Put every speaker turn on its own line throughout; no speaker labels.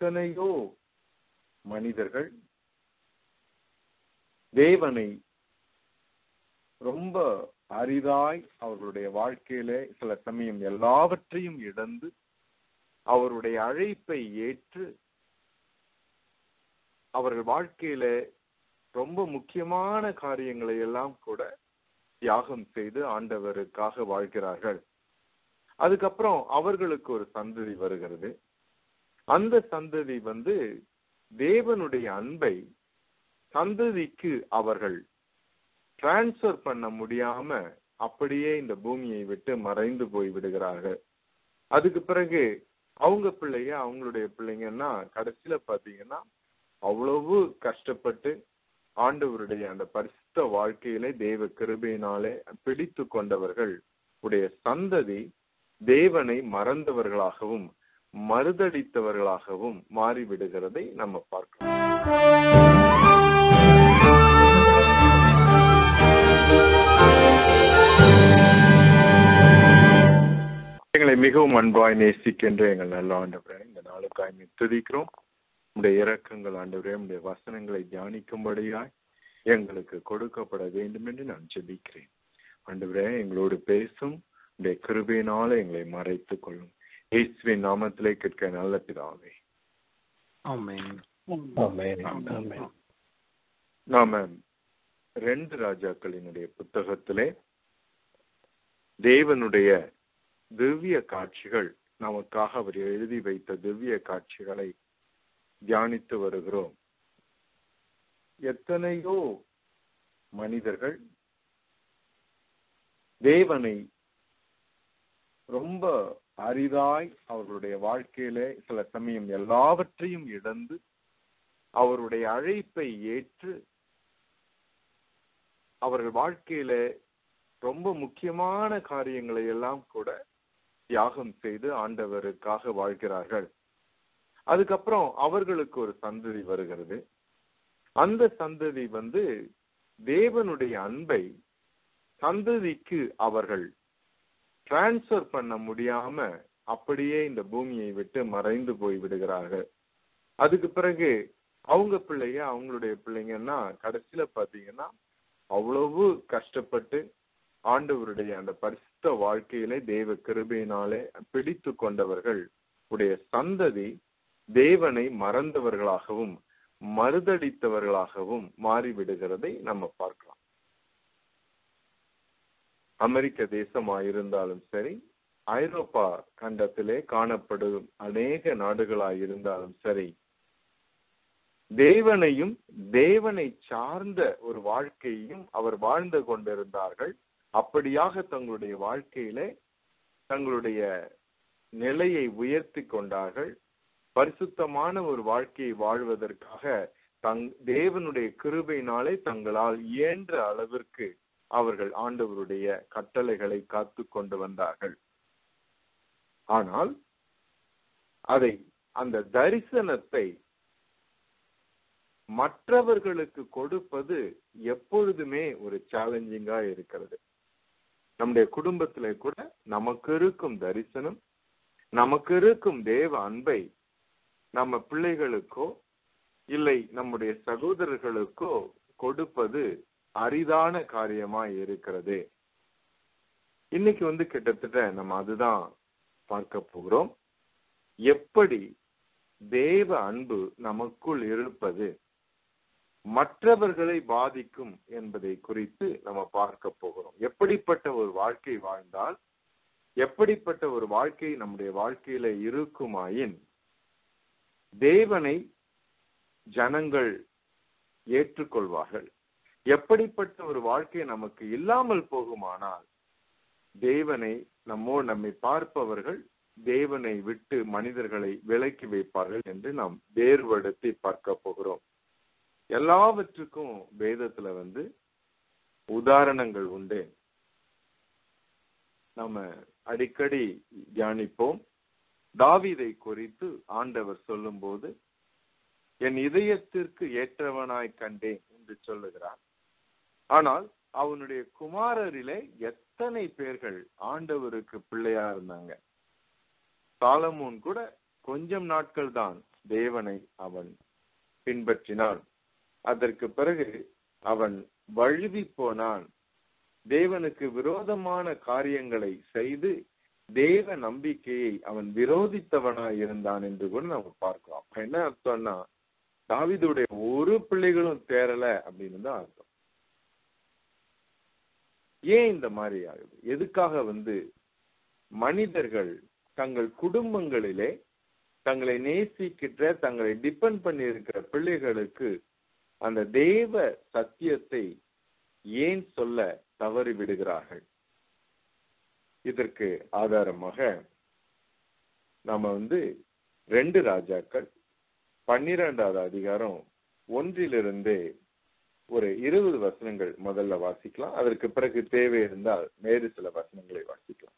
எத்தனையோ மனிதர்கள் தேவனை ரொம்ப அரிதாய் அவர்களுடைய வாழ்க்கையில சில சமயம் எல்லாவற்றையும் இழந்து அவருடைய அழைப்பை ஏற்று அவர்கள் வாழ்க்கையில ரொம்ப முக்கியமான காரியங்களை எல்லாம் கூட தியாகம் செய்து ஆண்டவருக்காக வாழ்கிறார்கள். அதுக்கப்புறம் அவர்களுக்கு ஒரு சந்ததி வருகிறது. அந்த சந்ததி தேவனுடைய அன்பை சந்ததிக்கு அவர்கள் டிரான்ஸ்பர் பண்ண முடியாம அப்படியே இந்த பூமியை விட்டு மறைந்து போய் விடுகிறார்கள். அதுக்கு பிறகு அவங்க பிள்ளைங்க அவங்களுடைய பிள்ளைங்கன்னா கடைசியில பாத்தீங்கன்னா அவ்வளவு கஷ்டப்பட்டு ஆண்டவருடைய அந்த பரிசுத்த வாழ்க்கையிலே தேவ கிருபையினாலே பிடித்து கொண்டவர்கள் உடைய சந்ததி தேவனை மறந்தவர்களாகவும் மறுதடித்தவர்களாகவும் மாறிவிடுகிறதை நம்ம பார்க்கலாம். எங்களை மிகவும் அன்பாய் நேசிக்கின்ற எங்கள் நல்ல ஆண்டவரே, இந்த நாளுக்காய் துதிக்கிறோம். உடைய இரக்கங்கள் ஆண்டவரே, உடைய வசனங்களை தியானிக்கும்படியாய் எங்களுக்கு கொடுக்கப்பட வேண்டும் என்று நான் ஜெபிக்கிறேன். ஆண்டவரே, எங்களோடு பேசும் உடைய கிருபையினால எங்களை மறைத்துக் கொள்ளும். இயேசுவின் நாமத்திலே கேட்க நல்ல பிதாவே, ஆமென். நாம 2 ராஜாக்களினுடைய புத்தகத்திலே தேவனுடைய திவ்ய காட்சிகள், நமக்காக அவர் எழுதி வைத்த திவ்ய காட்சிகளை தியானித்து வருகிறோம். எத்தனையோ மனிதர்கள் தேவனை ரொம்ப அரிதாய் அவர்களுடைய வாழ்க்கையில சில சமயம் எல்லாவற்றையும் இழந்து அவருடைய அழைப்பை ஏற்று அவர்கள் வாழ்க்கையில ரொம்ப முக்கியமான காரியங்களை எல்லாம் கூட தியாகம் செய்து ஆண்டவருக்காக வாழ்கிறார்கள். அதுக்கப்புறம் அவர்களுக்கு ஒரு சந்ததி வருகிறது. அந்த சந்ததி தேவனுடைய அன்பை சந்ததிக்கு அவர்கள் டிரான்ஸ்பர் பண்ண முடியாம அப்படியே இந்த பூமியை விட்டு மறைந்து போய் விடுகிறார்கள். அதுக்கு பிறகு அவங்க பிள்ளைங்க அவங்களுடைய பிள்ளைங்கன்னா கடைசியில பாத்தீங்கன்னா அவ்வளவு கஷ்டப்பட்டு ஆண்டவருடைய அந்த பரிசுத்த வாழ்க்கையிலே தேவ கிருபையினாலே பிடித்து கொண்டவர்கள் உடைய சந்ததி தேவனை மறந்தவர்களாகவும் மறுதடித்தவர்களாகவும் மாறிவிடுகிறதை நம்ம பார்க்கலாம். அமெரிக்க தேசமாயிருந்தாலும் சரி, ஐரோப்பா கண்டத்திலே காணப்படும் அநேக நாடுகளாயிருந்தாலும் சரி, தேவனையும் தேவனை சார்ந்த ஒரு வாழ்க்கையையும் அவர் வாழ்ந்து கொண்டிருந்தார்கள். அப்படியாக தங்களுடைய வாழ்க்கையிலே தங்களுடைய நிலையை உயர்த்தி கொண்டார்கள். பரிசுத்தமான ஒரு வாழ்க்கையை வாழ்வதற்காக தேவனுடைய கிருபையினாலே தங்களால் இயன்ற அளவிற்கு அவர்கள் ஆண்டவருடைய கட்டளைகளை காத்து கொண்டு வந்தார்கள். ஆனால் அந்த தரிசனத்தை மற்றவர்களுக்கு கொடுப்பது எப்பொழுதுமே ஒரு சேலஞ்சிங்கா இருக்கிறது. நம்முடைய குடும்பத்திலே கூட நமக்கு இருக்கும் தரிசனம், நமக்கு இருக்கும் தேவ அன்பை நம்ம பிள்ளைகளுக்கோ இல்லை நம்முடைய சகோதரர்களுக்கோ கொடுப்பது அரிதான காரியமா இருக்கிறது. இன்னைக்கு கிட்டத்தட்ட நம்ம அதுதான் பார்க்க போகிறோம். எப்படி தேவ அன்பு நமக்குள் இருப்பது மற்றவர்களை பாதிக்கும் என்பதை குறித்து நம்ம பார்க்க போகிறோம். எப்படிப்பட்ட ஒரு வாழ்க்கை வாழ்ந்தால், எப்படிப்பட்ட ஒரு வாழ்க்கை நம்முடைய வாழ்க்கையில இருக்குமாயின் தேவனை ஜனங்கள் ஏற்றுக்கொள்வார்கள். எப்படிப்பட்ட ஒரு வாழ்க்கை நமக்கு இல்லாமல் போகுமானால் தேவனை நம்மை பார்ப்பவர்கள் தேவனை விட்டு மனிதர்களை விலக்கி வைப்பார்கள் என்று நாம் வேறுபடுத்தி பார்க்க போகிறோம். எல்லாவற்றுக்கும் வேதத்துல உதாரணங்கள் உண்டு. நம்ம அடிக்கடி தியானிப்போம். தாவீதை குறித்து ஆண்டவர் சொல்லும் போது, என் இதயத்திற்கு ஏற்றவனாய் கண்டேன் என்று சொல்லுகிறார். ஆனால் அவனுடைய குமாரரிலே எத்தனை பேர்கள் ஆண்டவருக்கு பிள்ளையா இருந்தாங்க? சாலமோன் கூட கொஞ்சம் நாட்கள் தான் தேவனை அவன் பின்பற்றினான். அதற்கு பிறகு அவன் வழுவி போனான். தேவனுக்கு விரோதமான காரியங்களை செய்து தேவ நம்பிக்கையை அவன் விரோதித்தவனாய் இருந்தான் என்று கூட நம்ம பார்க்கலாம். என்ன அர்த்தம்னா, தாவீதுடைய ஒரு பிள்ளைகளும் தேரல அப்படின்னு தான் அர்த்தம். ஏன் இந்த மாதிரி ஆகுது? எதுக்காக மனிதர்கள் தங்கள் குடும்பங்களிலே தங்களை நேசிக்கின்ற, தங்களை டிபெண்ட் பண்ணி இருக்கிற பிள்ளைகளுக்கு அந்த தேவ சத்தியத்தை ஏன் சொல்ல தவறி விடுகிறார்கள்? இதற்கு ஆதாரமாக நாம 2 ராஜாக்கள் 12வது அதிகாரம் 1 ஒரு 20 வசனங்கள் முதல்ல வாசிக்கலாம். அதற்கு பிறகு தேவை இருந்தால் வேறு சில வசனங்களை வாசிக்கலாம்.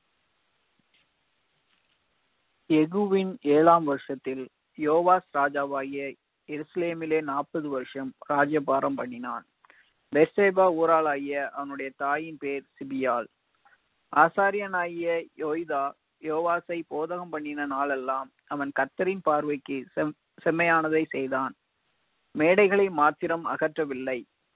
யெகூவின் 7ஆம் வருஷத்தில் யோவாஸ் ராஜாவாகிய எருசலேமிலே 40 வருஷம் ராஜ்யபாரம் பண்ணினான். பெர்சேபா ஊராளாகிய அவனுடைய தாயின் பேர் சிபியாள். ஆசாரியனாகிய யோய்தா யோவாசை போதகம் பண்ணின நாளெல்லாம் அவன் கர்த்தரின் பார்வைக்கு செம்மையானதை செய்தான். மேடைகளை மாத்திரம் அகற்றவில்லை,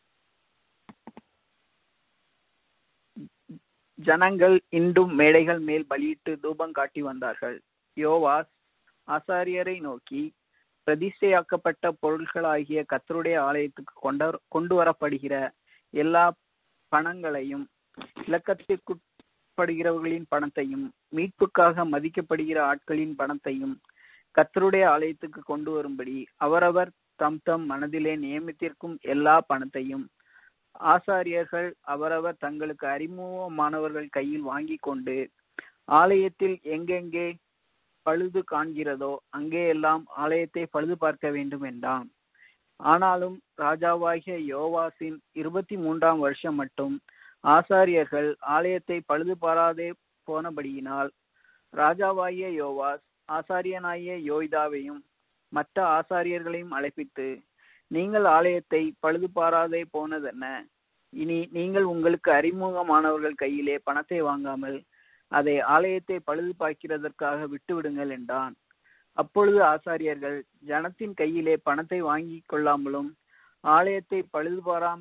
ஜனங்கள் இன்றும் மேடைகள் மேல் பலியிட்டு தூபம் காட்டி வந்தார்கள். யோவாஸ் ஆசாரியரை நோக்கி, பிரதிஷ்டையாக்கப்பட்ட பொருட்களாகிய கர்த்தருடைய ஆலயத்துக்கு கொண்டு வரப்படுகிற எல்லா பணங்களையும், இலக்கத்திற்குட்படுகிறவர்களின் பணத்தையும், மீட்புக்காக மதிக்கப்படுகிற ஆட்களின் பணத்தையும் கர்த்தருடைய ஆலயத்துக்கு கொண்டு வரும்படி அவரவர் தம் தம் மனதிலே நியமித்திருக்கும் எல்லா பணத்தையும் ஆசாரியர்கள் அவரவர் தங்களுக்கு அறிமுகமானவர்கள் கையில் வாங்கி கொண்டு ஆலயத்தில் எங்கெங்கே பழுது காண்கிறதோ அங்கே எல்லாம் ஆலயத்தை பழுது பார்க்க வேண்டும் என்றான். ஆனாலும் ராஜாவாகிய யோவாசின் 23ஆம் வருஷம் மட்டும் ஆசாரியர்கள் ஆலயத்தை பழுது பாராதே போனபடியினால் ராஜாவாகிய யோவாஸ் ஆசாரியனாகிய யோய்தாவையும் மற்ற ஆசாரியர்களையும் அழைப்பித்து, நீங்கள் ஆலயத்தை பழுது பாராதே போனதென்ன? இனி நீங்கள் உங்களுக்கு அறிமுகமானவர்கள் கையிலே பணத்தை வாங்காமல் அதை ஆலயத்தை பழுது பார்க்கிறதற்காக விட்டுவிடுங்கள் என்றான். அப்பொழுது ஆசாரியர்கள் ஜனத்தின் கையிலே பணத்தை வாங்கி கொள்ளாமலும் ஆலயத்தை பழுது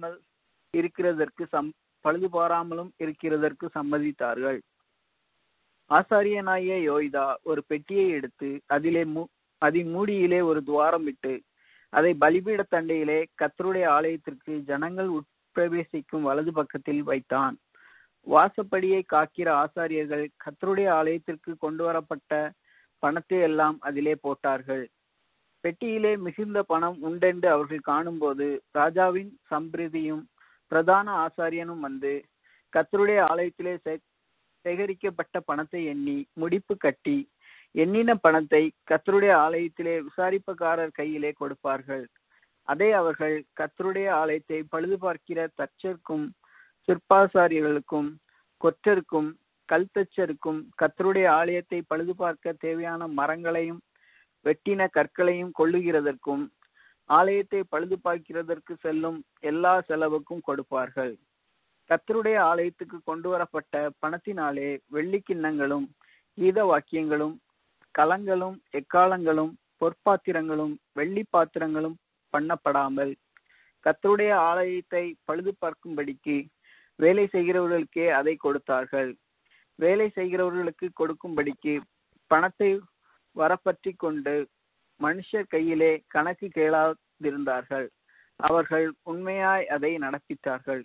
பாராமலும் இருக்கிறதற்கு சம்மதித்தார்கள். ஆசாரியனாகிய யோய்தா ஒரு பெட்டியை எடுத்து அதின் மூடியிலே ஒரு துவாரம் விட்டு அதை பலிபீட தண்டையிலே கர்த்தருடைய ஆலயத்திற்கு ஜனங்கள் உட்பிரவேசிக்கும் வலது பக்கத்தில் வைத்தான். வாசப்படியை காக்கிற ஆசாரியர்கள் கர்த்தருடைய ஆலயத்திற்கு கொண்டு வரப்பட்ட பணத்தை எல்லாம் அதிலே போட்டார்கள். பெட்டியிலே மிகுந்த பணம் உண்டென்று அவர்கள் காணும்போது ராஜாவின் சம்பிரதியும் பிரதான ஆசாரியனும் கர்த்தருடைய ஆலயத்திலே சேகரிக்கப்பட்ட பணத்தை எண்ணி முடிப்பு கட்டி எண்ணின பணத்தை கர்த்தருடைய ஆலயத்திலே விசாரிப்புக்காரர் கையிலே கொடுப்பார்கள். அதை அவர்கள் கர்த்தருடைய ஆலயத்தை பழுது பார்க்கிற தச்சருக்கும் சிற்பாசாரியர்களுக்கும் கொற்றருக்கும் கல்தச்சருக்கும் கர்த்தருடைய ஆலயத்தை பழுது பார்க்க தேவையான மரங்களையும் வெட்டின கற்களையும் கொள்ளுகிறதற்கும் ஆலயத்தை பழுது பார்க்கிறதற்கு செல்லும் எல்லா செலவுக்கும் கொடுப்பார்கள். கர்த்தருடைய ஆலயத்துக்கு கொண்டு வரப்பட்ட பணத்தினாலே வெள்ளி கிண்ணங்களும் கீத வாக்கியங்களும் கலங்களும் எக்காலங்களும் பொற்பாத்திரங்களும் வெள்ளி பாத்திரங்களும் பண்ணப்படாமல் கர்த்தருடைய ஆலயத்தை பழுது பார்க்கும்படிக்கு வேலை செய்கிறவர்களுக்கே அதை கொடுத்தார்கள். வேலை செய்கிறவர்களுக்கு கொடுக்கும்படிக்கு பணத்தை வரப்பற்றி கொண்டு மனுஷர் கையிலே கணக்கு கேளாதிருந்தார்கள். அவர்கள் உண்மையாய் அதை நடப்பித்தார்கள்.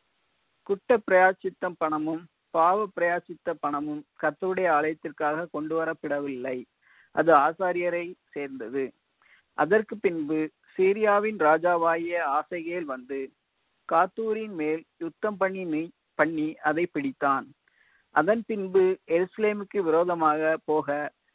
குற்ற பிரயாச்சித்த பணமும் பாவ பிரயாச்சித்த பணமும் கர்த்தருடைய ஆலயத்திற்காக கொண்டு வரப்படவில்லை, அது ஆசாரியரை சேர்ந்தது. அதற்கு பின்பு சீரியாவின் ராஜாவாகிய ஆசகேல் காத்தூரின் மேல் யுத்தம் பண்ணி அதை பிடித்தான். அதன் பின்பு எருசலேமுக்கு விரோதமாக போக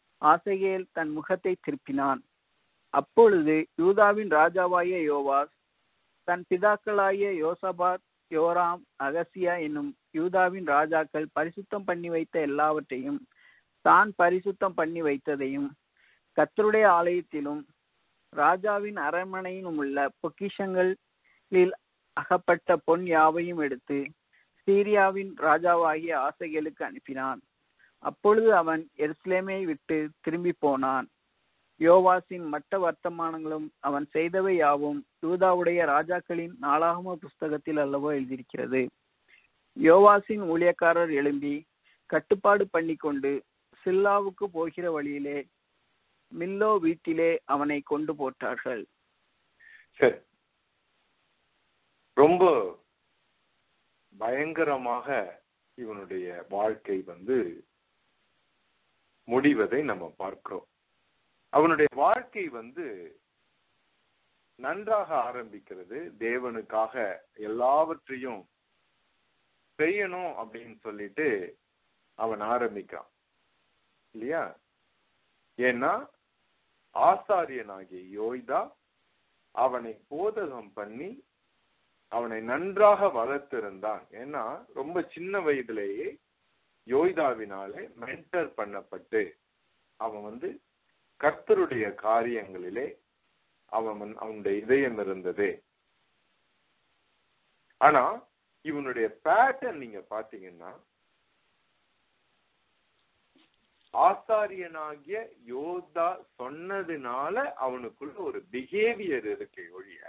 ஆசகேல் தன் முகத்தை திருப்பினான். அப்பொழுது யூதாவின் ராஜாவாகிய யோவாஸ் தன் பிதாக்களாகிய யோசபாத், யோராம், அகசியா என்னும் யூதாவின் ராஜாக்கள் பரிசுத்தம் பண்ணி வைத்த எல்லாவற்றையும் தான் பரிசுத்தம் பண்ணி வைத்ததையும் கர்த்தருடைய ஆலயத்திலும் ராஜாவின் அரண்மனையிலும் உள்ள பொக்கிஷங்களில் அகப்பட்ட பொன் யாவையும் எடுத்து சீரியாவின் ராஜாவாகிய ஆசகேலுக்கு அனுப்பினான். அப்பொழுது அவன் எருசலேமை விட்டு திரும்பி போனான். யோவாசின் மற்ற வர்த்தமானங்களும் அவன் செய்தவை யாவும் யூதாவுடைய ராஜாக்களின் நாளாகம புஸ்தகத்தில் அல்லவோ எழுதியிருக்கிறது. யோவாசின் ஊழியக்காரர் எழும்பி கட்டுப்பாடு பண்ணி கொண்டு சில்லாவுக்கு போகிற வழியிலே மில்லோ வீட்டிலே அவனை கொண்டு போட்டார்கள்.
சரி, ரொம்ப பயங்கரமாக இவனுடைய வாழ்க்கை முடிவதை நம்ம பார்க்கிறோம். அவனுடைய வாழ்க்கை நன்றாக ஆரம்பிக்கிறது. தேவனுக்காக எல்லாவற்றையும் செய்யணும் அப்படின்னு சொல்லிட்டு அவன் ஆரம்பிக்கான் இல்லையா? ஏன்னா ஆசாரியனாகிய யோய்தா அவனை போதகம் பண்ணி அவனை நன்றாக வளர்த்திருந்தான். ஏன்னா ரொம்ப சின்ன வயதிலேயே யோய்தாவினாலே மென்டர் பண்ணப்பட்டு அவன் கர்த்தருடைய காரியங்களிலே அவனுடைய இதயம் இருந்தது. ஆனா இவனுடைய பேட்டர்ன் நீங்க பாத்தீங்கன்னா, ஆசாரியனாகிய யோதா சொன்னதுனால அவனுக்குள்ள ஒரு பிஹேவியர் இருக்கு ஒழிய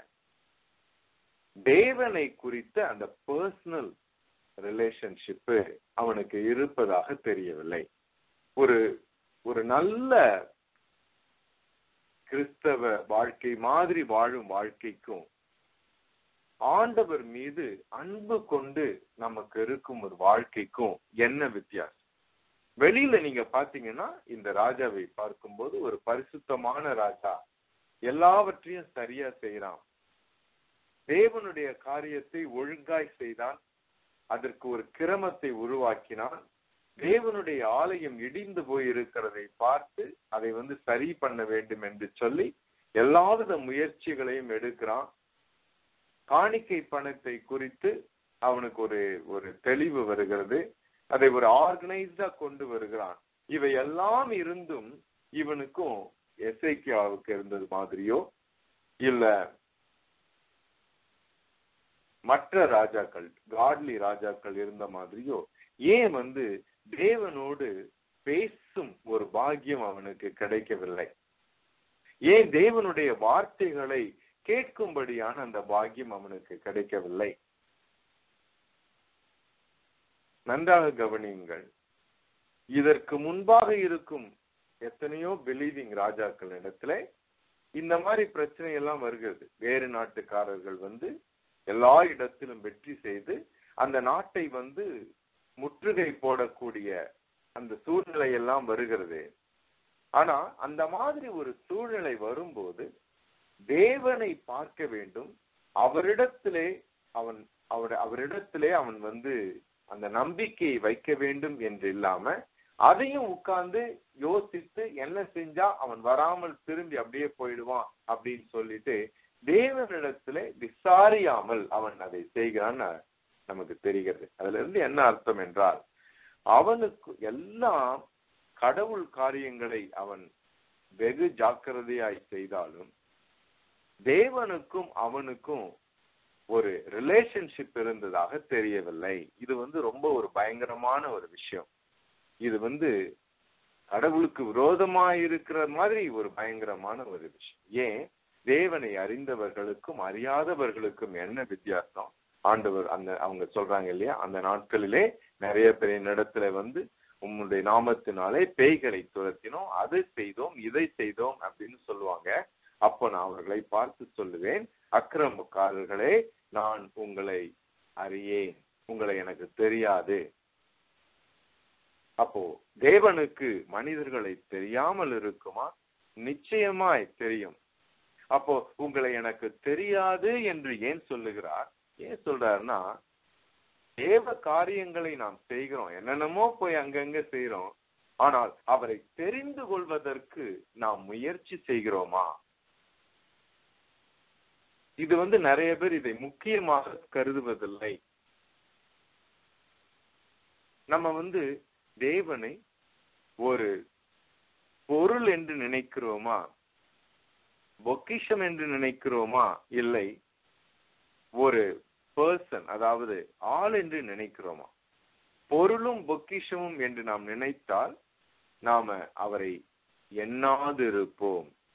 தேவனை குறித்த அந்த பர்சனல் ரிலேஷன்ஷிப் அவனுக்கு இருப்பதாக தெரியவில்லை. ஒரு நல்ல கிறிஸ்தவ வாழ்க்கை மாதிரி வாழும் வாழ்க்கைக்கும் ஆண்டவர் மீது அன்பு கொண்டு நமக்கு இருக்கும் ஒரு வாழ்க்கைக்கும் என்ன வித்தியாசம்? வெளியில நீங்க பாத்தீங்கன்னா இந்த ராஜாவை பார்க்கும்போது ஒரு பரிசுத்தமான ராஜா, எல்லாவற்றையும் சரியா செய்யறான், தேவனுடைய காரியத்தை ஒழுங்காய் செய்தான், அதற்கு ஒரு கிரமத்தை உருவாக்கினான், தேவனுடைய ஆலயம் இடிந்து போய் இருக்கிறதை பார்த்து அதை சரி பண்ண வேண்டும் என்று சொல்லி எல்லாவித முயற்சிகளையும் எடுக்கிறான். காணிக்கை பணத்தை குறித்து அவனுக்கு ஒரு தெளிவு வருகிறது, அதை ஒரு ஆர்கனைஸ்டா கொண்டு வருகிறான். இவை எல்லாம் இருந்தும் இவனுக்கும் எசேக்கியாவுக்கு இருந்தது மாதிரியோ இல்ல மற்ற ராஜாக்கள் காட்லி ராஜாக்கள் இருந்த மாதிரியோ ஏன் தேவனோடு பேசும் ஒரு பாக்கியம் அவனுக்கு கிடைக்கவில்லை? ஏன் தேவனுடைய வார்த்தைகளை கேட்கும்படியான அந்த பாக்கியம் அவனுக்கு கிடைக்கவில்லை? நன்றாக கவனியுங்கள். இதற்கு முன்பாக இருக்கும் எத்தனையோ பிலீவிங் ராஜாக்கள் இடத்துல இந்த மாதிரி பிரச்சனை எல்லாம் வருகிறது. வேறு நாட்டுக்காரர்கள் எல்லா இடத்திலும் வெற்றி செய்து அந்த நாட்டை முற்றுகை போடக்கூடிய அந்த சூழ்நிலை எல்லாம் வருகிறது. ஆனா அந்த மாதிரி ஒரு சூழ்நிலை வரும்போது தேவனை பார்க்க வேண்டும், அவரிடத்திலே அவன் அந்த நம்பிக்கையை வைக்க வேண்டும் என்று இல்லாம அதையும் உட்கார்ந்து யோசித்து என்ன செஞ்சா அவன் வராமல் திரும்பி அப்படியே போயிடுவான் அப்படின்னு சொல்லிட்டு தேவனிடத்துல விசாரியாமல் அவன் அதை செய்கிறான்னு நமக்கு தெரிகிறது. அதுல இருந்து என்ன அர்த்தம் என்றால், அவனுக்கு எல்லாம் கடவுள் காரியங்களை அவன் வெகு ஜாக்கிரதையாய் செய்தாலும் தேவனுக்கும் அவனுக்கும் ஒரு ரிலேஷன்ஷிப் இருந்ததாக தெரியவில்லை. இது ரொம்ப ஒரு பயங்கரமான ஒரு விஷயம். இது கடவுளுக்கு விரோதமாய் இருக்கிற மாதிரி ஒரு பயங்கரமான ஒரு விஷயம். ஏன்? தேவனை அறிந்தவர்களுக்கும் அறியாதவர்களுக்கும் என்ன வித்தியாசம்? ஆண்டவர் அவங்க சொல்றாங்க இல்லையா, அந்த நாட்களிலே நிறைய பேர் இடத்துல உம்முடைய நாமத்தினாலே பேய்களை துரத்தினோம், அதை செய்தோம், இதை செய்தோம் அப்படின்னு சொல்லுவாங்க. அப்போ நான் அவர்களை பார்த்து சொல்லுவேன், அக்கிரமக்காரர்களே, நான் உங்களை அறியேன், உங்களை எனக்கு தெரியாது. அப்போ தேவனுக்கு மனிதர்களை தெரியாமல் இருக்குமா? நிச்சயமாய் தெரியும். அப்போ உங்களை எனக்கு தெரியாது என்று ஏன் சொல்லுகிறார்? ஏன் சொல்றாருன்னா, தேவ காரியங்களை நாம் செய்கிறோம், என்னென்னமோ போய் அங்கங்க செய்யறோம், ஆனால் அவரை தெரிந்து கொள்வதற்கு நாம் முயற்சி செய்கிறோமா? இது நிறைய பேர் இதை முக்கியமாக கருதுவதில்லை. நம்ம தேவனை ஒரு பொருள் என்று நினைக்கிறோமா, பொக்கிஷம் என்று நினைக்கிறோமா, இல்லை ஒரு பர்சன், அதாவது ஆள் என்று நினைக்கிறோமா? பொருளும் பொக்கிஷமும் என்று நாம் நினைத்தால் நாம அவரை எண்ணாது இருப்போம்.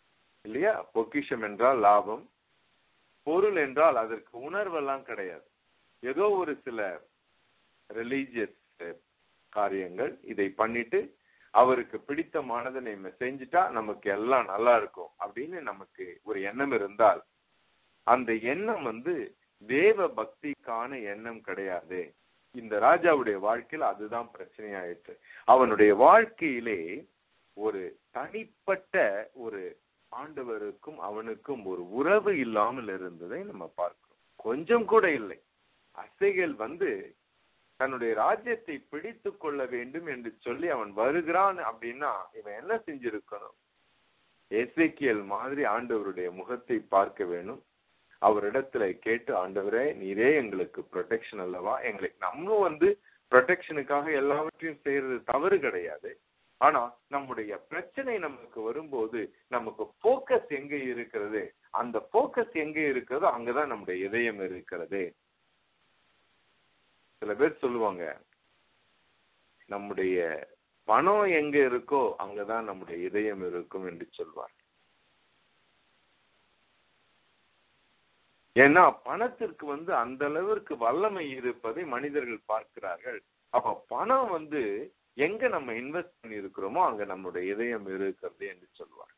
இல்லையா? பொக்கிஷம் என்றால் லாபம், பொருள் என்றால் அதற்கு உணர்வெல்லாம் கிடையாது. ஏதோ ஒரு சில ரிலீஜியஸ் காரியங்கள், இதை பண்ணிட்டு அவருக்கு பிடித்தமானதை நம்ம செஞ்சுட்டா நமக்கு எல்லாம் நல்லா இருக்கும் அப்படின்னு நமக்கு ஒரு எண்ணம் இருந்தால், அந்த எண்ணம் தேவ பக்திக்கான எண்ணம் கிடையாது. இந்த ராஜாவுடைய வாழ்க்கையில் அதுதான் பிரச்சனையாயிற்று. அவனுடைய வாழ்க்கையிலே ஒரு தனிப்பட்ட ஒரு ஆண்டவருக்கும் அவனுக்கும் ஒரு உறவு இல்லாமல் இருந்ததை நம்ம பார்க்கிறோம். கொஞ்சம் கூட இல்லை. அசைகள் தன்னுடைய ராஜ்யத்தை பிடித்து கொள்ள வேண்டும் என்று சொல்லி அவன் வருகிறான் அப்படின்னா இவன் என்ன செஞ்சிருக்கணும்? எசேக்கியேல் மாதிரி ஆண்டவருடைய முகத்தை பார்க்க வேணும். அவரிடத்துல கேட்டு, ஆண்டவரே நீரே எங்களுக்கு ப்ரொடெக்ஷன் அல்லவா, எங்களுக்கு நம்மளும் ப்ரொடெக்ஷனுக்காக எல்லாவற்றையும் செய்யறது தவறு கிடையாது. ஆனா நம்முடைய பிரச்சனை நமக்கு வரும்போது நமக்கு போக்கஸ் எங்க இருக்கிறது? அந்த போக்கஸ் எங்க இருக்கிறதோ அங்கதான் நம்முடைய இதயம் இருக்கிறது. சில பேர் சொல்லுவாங்க, நம்முடைய பணம் எங்க இருக்கோ அங்கதான் நம்முடைய இதயம் இருக்கும் என்று சொல்வார். ஏன்னா பணத்திற்கு அந்த அளவிற்கு வல்லமை இருப்பதை மனிதர்கள் பார்க்கிறார்கள். அப்ப பணம் எங்க நம்ம இன்வெஸ்ட் பண்ணி இருக்கிறோமோ அங்க நம்முடைய இதயம் இருக்கிறது என்று சொல்வார்.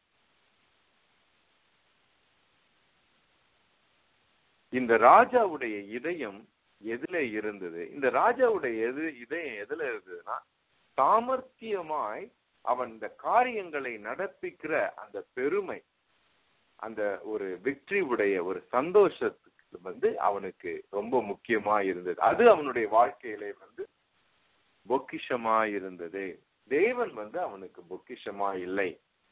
இந்த ராஜாவுடைய இதயம் எதுல இருந்தது? இந்த ராஜாவுடைய இதயம் எதுல இருந்ததுன்னா, சாமர்த்தியமாய் அவன் இந்த காரியங்களை நடப்பிக்கிற அந்த பெருமை, அந்த ஒரு விக்டரி உடைய ஒரு சந்தோஷத்துக்கு அவனுக்கு ரொம்ப முக்கியமா இருந்தது. அது அவனுடைய வாழ்க்கையிலே பொக்கிஷமா இருந்தது. தேவன் அவனுக்கு பொக்கிஷமா இல்லை.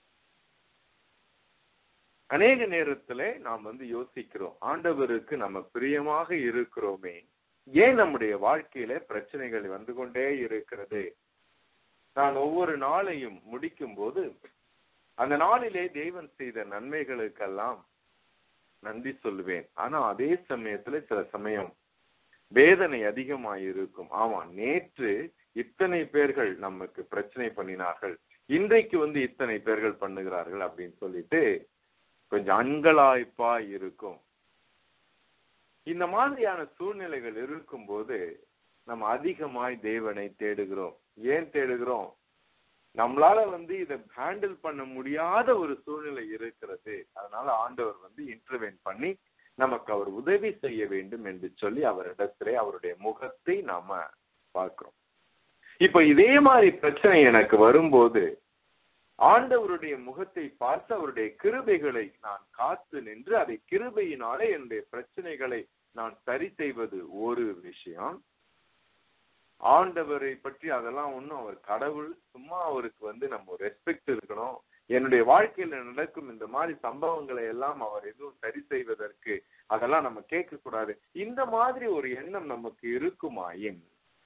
அநேக நேரத்துல நாம் யோசிக்கிறோம், ஆண்டவருக்கு நம்ம பிரியமாக இருக்கிறோமே, ஏன் நம்முடைய வாழ்க்கையில பிரச்சனைகள் வந்து கொண்டே இருக்கிறது? நான் ஒவ்வொரு நாளையும் முடிக்கும் போது அந்த நாளிலே தேவன் செய்த நன்மைகளுக்கெல்லாம் நன்றி சொல்லுவேன். ஆனா அதே சமயத்துல சில சமயம் வேதனை அதிகமாயிருக்கும். ஆமா, நேற்று இத்தனை பேர்கள் நமக்கு பிரச்சனை பண்ணினார்கள், இன்றைக்கு இத்தனை பேர்கள் பண்ணுகிறார்கள் அப்படின்னு சொல்லிட்டு கொஞ்சம் அங்கலாய்ப்பா இருக்கும். இந்த மாதிரியான சூழ்நிலைகள் இருக்கும்போது நம்ம அதிகமாய் தேவனை தேடுகிறோம். ஏன் தேடுகிறோம்? நம்மளால இதை ஹேண்டில் பண்ண முடியாத ஒரு சூழ்நிலை இருக்கிறது. அதனால ஆண்டவர் இன்டர்வென் பண்ணி நமக்கு அவர் உதவி செய்ய வேண்டும் என்று சொல்லி அவரிடத்திலே அவருடைய முகத்தை நாம பார்க்கிறோம். இப்ப இதே மாதிரி பிரச்சனை எனக்கு வரும்போது ஆண்டவருடைய முகத்தை பார்த்து அவருடைய கிருபைகளை நான் காத்து நின்று அதை கிருபையினாலே என்னுடைய பிரச்சனைகளை நான் சரி செய்வது ஒரு விஷயம். ஆண்டவரை பற்றி அதெல்லாம் ஒண்ணும், அவர் கடவுள், சும்மா அவருக்கு நம்ம ரெஸ்பெக்ட் இருக்கணும். என்னுடைய வாழ்க்கையில நடக்கும் இந்த மாதிரி சம்பவங்களை எல்லாம் அவர் எதுவும் சரி செய்வதற்கு அதெல்லாம் நம்ம கேட்க கூடாது. இந்த மாதிரி ஒரு எண்ணம் நமக்கு இருக்குமாயின்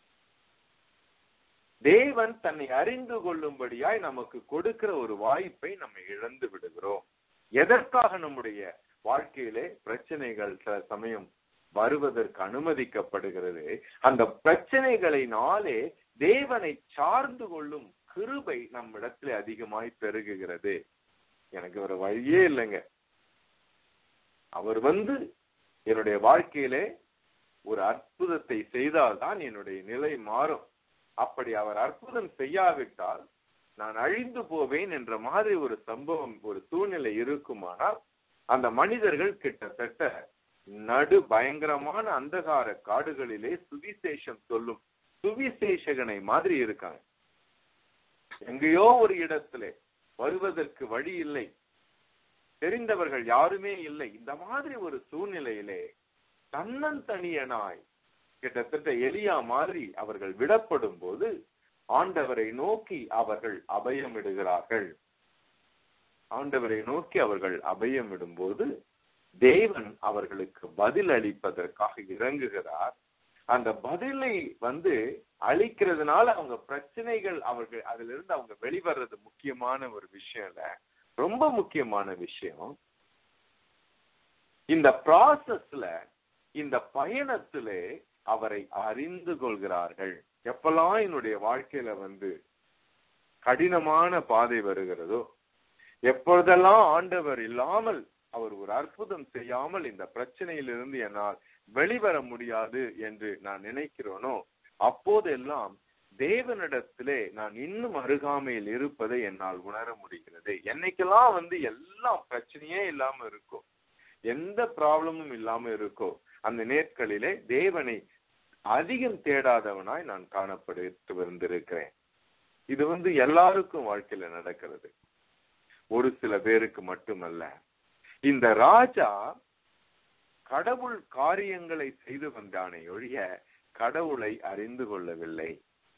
தேவன் தன்னை அறிந்து கொள்ளும்படியாய் நமக்கு கொடுக்கிற ஒரு வாய்ப்பை நம்ம இழந்து விடுகிறோம். எதற்காக நம்முடைய வாழ்க்கையிலே பிரச்சனைகள் சில சமயம் வருவதற்கு அனுமதிக்கப்படுகிறது? அந்த பிரச்சனைகளினாலே தேவனை சார்ந்து கொள்ளும் கிருபை நம்மிடத்துல அதிகமாய் பெருகுகிறது. எனக்கு ஒரு வழியே இல்லைங்க, அவர் என்னுடைய வாழ்க்கையிலே ஒரு அற்புதத்தை செய்தால்தான் என்னுடைய நிலை மாறும். அப்படி அவர் அற்புதம் செய்யாவிட்டால் நான் அழிந்து போவேன் என்ற மாதிரி ஒரு சம்பவம், ஒரு சூழ்நிலை இருக்குமானால் அந்த மனிதர்கள் கிட்டத்தட்ட நடு பயங்கரமான அந்தகார காடுகளிலே சுவிசேஷம் சொல்லும் சுவிசேஷகனை மாதிரி இருக்காங்க. எங்கேயோ ஒரு இடத்துல வருவதற்கு வழி இல்லை, தெரிந்தவர்கள் யாருமே இல்லை. இந்த மாதிரி ஒரு சூழ்நிலையிலே தன்னந்தனியனாய் கிட்டத்தட்ட எலியா மாதிரி அவர்கள் விடப்படும் போது ஆண்டவரை நோக்கி அவர்கள் அபயம் இடுகிறார்கள். ஆண்டவரை நோக்கி அவர்கள் அபயம் இடும்போது தேவன் அவர்களுக்கு பதில் அளிப்பதற்காக இறங்குகிறார். அந்த பதிலை அளிக்கிறதுனால அவங்க பிரச்சனைகள், அவர்கள் அதுல இருந்து அவங்க வெளிவர்றது முக்கியமான ஒரு விஷயம் இல்ல, ரொம்ப முக்கியமான விஷயம். இந்த ப்ராசஸ்ல, இந்த பயணத்திலே அவரை அறிந்து கொள்கிறார்கள். எப்பெல்லாம் என்னுடைய வாழ்க்கையில கடினமான பாதை வருகிறதோ, எப்பொழுதெல்லாம் ஆண்டவர் இல்லாமல், அவர் ஒரு அற்புதம் செய்யாமல் இந்த பிரச்சனையிலிருந்து என்னால் வெளிவர முடியாது என்று நான் நினைக்கிறேனோ, அப்போதெல்லாம் தேவனிடத்திலே நான் இன்னும் அருகாமையில் இருப்பதை என்னால் உணர முடிகிறது. என்னைக்கெல்லாம் எல்லாம் பிரச்சனையே இல்லாம இருக்கும், எந்த ப்ராப்ளமும் இல்லாம இருக்கோ, அந்த நேர்களிலே தேவனை அதிகம் தேடாதவனாய் நான் காணப்பட்டு வந்திருக்கிறேன். இது எல்லாருக்கும் வாழ்க்கையில நடக்கிறது, ஒரு சில பேருக்கு மட்டுமல்ல. இந்த ராஜா கடவுள் காரியங்களை செய்து வந்தானே ஒழிய கடவுளை அறிந்து கொள்ளவில்லை.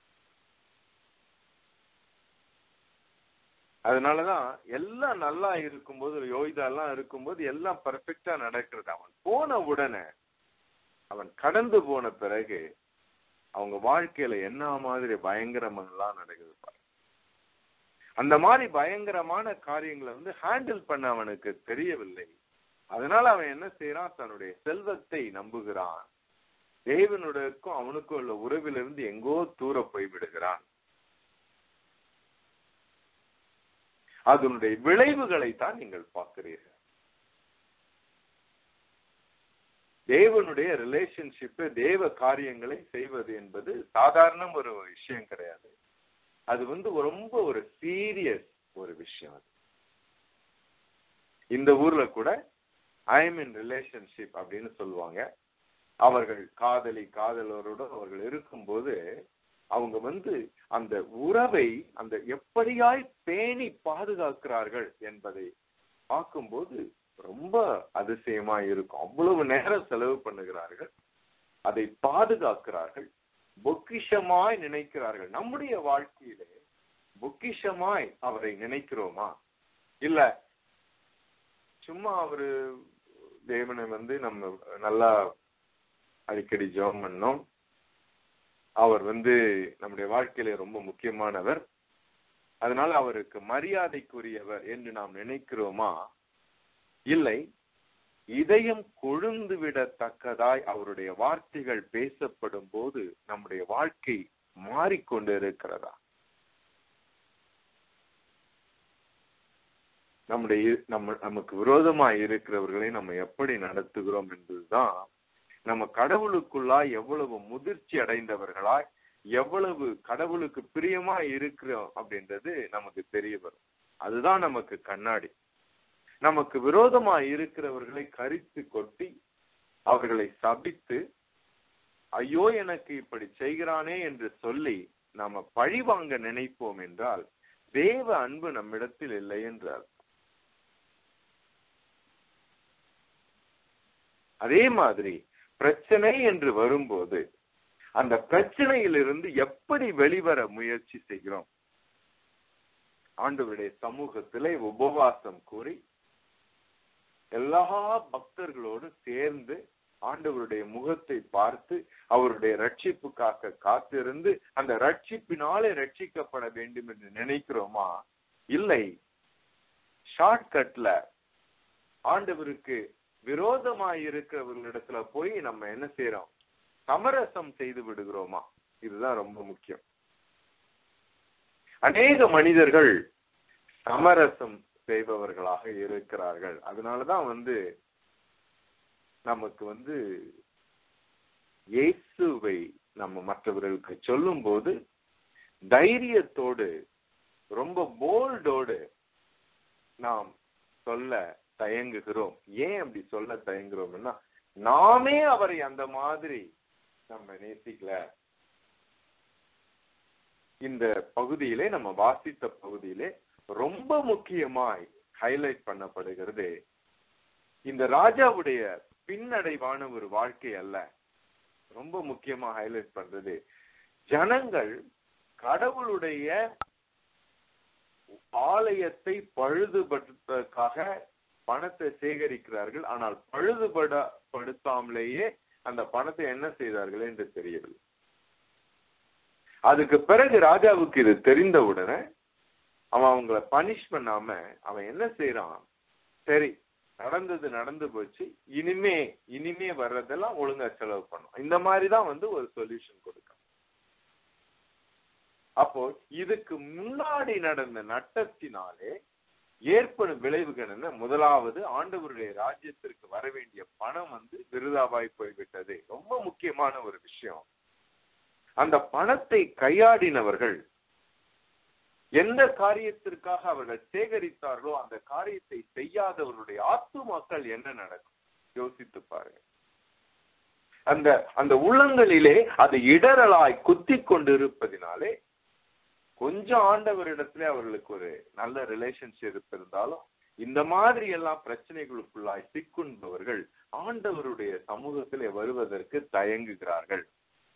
அதனாலதான் எல்லாம் நல்லா இருக்கும்போது, யோய்தா எல்லாம் இருக்கும்போது எல்லாம் பெர்ஃபெக்டா நடக்கிறது. அவன் போன உடனே, அவன் கடந்து போன பிறகு அவங்க வாழ்க்கையில என்ன மாதிரி பயங்கரமெல்லாம் நடக்குது பாரு. அந்த மாதிரி பயங்கரமான காரியங்களை ஹேண்டில் பண்ண அவனுக்கு தெரியவில்லை. அதனால அவன் என்ன செய்யறான், தன்னுடைய செல்வத்தை நம்புகிறான். தேவனுடையக்கும் அவனுக்கும் உள்ள உறவிலிருந்து எங்கோ தூர போய் விடுகிறான். அதனுடைய விளைவுகளை தான் நீங்கள் பார்க்கிறீர்கள். தேவனுடைய ரிலேஷன்ஷிப், தேவ காரியங்களை செய்வது என்பது சாதாரண ஒரு விஷயம் கிடையாது. அது ரொம்ப ஒரு சீரியஸ் ஒரு விஷயம். அது இந்த ஊர்ல கூட ஐ எம் இன் ரிலேஷன்ஷிப் அப்படின்னு சொல்லுவாங்க. அவர்கள் காதலரோட அவர்கள் இருக்கும்போது அவங்க அந்த உறவை அந்த எப்படியாய் பேணி பாதுகாக்கிறார்கள் என்பதை பார்க்கும்போது ரொம்ப அதிசயமா இருக்கும். அவ்வளவு நேரம் செலவு பண்ணுகிறார்கள், அதை பாதுகாக்கிறார்கள், பொக்கிஷமாய் நினைக்கிறார்கள். நம்முடைய வாழ்க்கையிலே பொக்கிஷமாய் அவரை நினைக்கிறோமா? இல்ல சும்மா அவரு தேவனை நம்ம நல்லா அடிக்கடி ஜெபம் பண்ணோம், அவர் நம்முடைய வாழ்க்கையில ரொம்ப முக்கியமானவர், அதனால அவருக்கு மரியாதைக்குரியவர் என்று நாம் நினைக்கிறோமா? இல்லை, இதயம் கொழுந்து விடத்தக்கதாய் அவருடைய வார்த்தைகள் பேசப்படும் போது நம்முடைய வாழ்க்கை மாறிக்கொண்டு இருக்கிறதா? நமக்கு விரோதமாய் இருக்கிறவர்களை நம்ம எப்படி நடத்துகிறோம் என்பதுதான் நம்ம கடவுளுக்குள்ளாய் எவ்வளவு முதிர்ச்சி அடைந்தவர்களாய், எவ்வளவு கடவுளுக்கு பிரியமா இருக்கிறோம் அப்படின்றது நமக்கு தெரிய வரும். அதுதான் நமக்கு கண்ணாடி. நமக்கு விரோதமாய் இருக்கிறவர்களை கரித்து கொட்டி அவர்களை சபித்து, ஐயோ எனக்கு இப்படி செய்கிறானே என்று சொல்லி நாம பழி வாங்க நினைப்போம் என்றால் தேவ அன்பு நம்மிடத்தில் இல்லை என்றார். அதே மாதிரி பிரச்சனை என்று வரும்போது அந்த பிரச்சனையிலிருந்து எப்படி வெளிவர முயற்சி செய்கிறோம்? ஆண்டவருடைய சமூகத்திலே உபவாசம் கூறி எல்லா பக்தர்களோடு சேர்ந்து ஆண்டவருடைய முகத்தை பார்த்து அவருடைய ரட்சிப்புக்காக காத்திருந்து அந்த ரட்சிப்பினாலே ரட்சிக்கப்பட வேண்டும் என்று நினைக்கிறோமா? இல்லை, ஷார்ட்கட்ல ஆண்டவருக்கு விரோதமாய் இருக்கிறவர்களிடத்துல போய் நம்ம என்ன செய்யறோம்? சமரசம் செய்து விடுகிறோமா? இதுதான் ரொம்ப முக்கியம். அநேக மனிதர்கள் சமரசம் செய்பவர்களாக இருக்கிறார்கள். அதனாலதான் நமக்கு இயேசுவை நம்ம மற்றவர்களுக்கு சொல்லும் போது தைரியத்தோடு ரொம்ப போல்டோடு நாம் சொல்ல தயங்குகிறோம். ஏன் அப்படி சொல்ல தயங்குறோம்னா, நாமே அவரை அந்த மாதிரி நம்ம நேசிக்கல. இந்த பகுதியிலே நம்ம வாசித்த பகுதியிலே ரொம்ப முக்கியமாய் ஹைலைட் பண்ணப்படுகிறது இந்த ராஜாவுடைய பின்னடைவான ஒரு வாழ்க்கை அல்ல. ரொம்ப முக்கியமா ஹைலைட் பண்றது, ஜனங்கள் கடவுளுடைய ஆலயத்தை பழுதுபடுத்துவதற்காக பணத்தை சேகரிக்கிறார்கள். ஆனால் பழுதுபடுத்தாமலேயே அந்த பணத்தை என்ன செய்தார்கள் என்று தெரியவில்லை. அதுக்கு பிறகு ராஜாவுக்கு இது தெரிந்தவுடனே அவன் அவங்கள பனிஷ் பண்ணாம அவன் என்ன செய்யறான், சரி நடந்தது நடந்து போச்சு, இனிமே வர்றதெல்லாம் ஒழுங்கா செலவு பண்ணும். இந்த மாதிரிதான் ஒரு சொல்யூஷன் கொடுக்க. அப்போ இதுக்கு முன்னாடி நடந்த நட்டத்தினாலே ஏற்படும் விளைவுகள் என்ன? முதலாவது, ஆண்டவருடைய ராஜ்யத்திற்கு வர வேண்டிய பணம் விருதாவாய் போய்விட்டது. ரொம்ப முக்கியமான ஒரு விஷயம். அந்த பணத்தை கையாடினவர்கள் எந்த காரியத்திற்காக அவர்கள் சேகரித்தார்களோ அந்த காரியத்தை செய்யாதவர்களுடைய ஆத்துமாக்கள் என்ன நடக்கும் யோசித்து பாருங்க. அந்த உள்ளங்களிலே அது இடரலாய் குத்தி கொண்டிருப்பதினாலே கொஞ்சம் ஆண்டவரிடத்திலே அவர்களுக்கு ஒரு நல்ல ரிலேஷன்ஷிப் இருந்தாலும் இந்த மாதிரி எல்லாம் பிரச்சனைகளுக்குள்ளாய் சிக்குண்டவர்கள் ஆண்டவருடைய சமூகத்திலே வருவதற்கு தயங்குகிறார்கள்.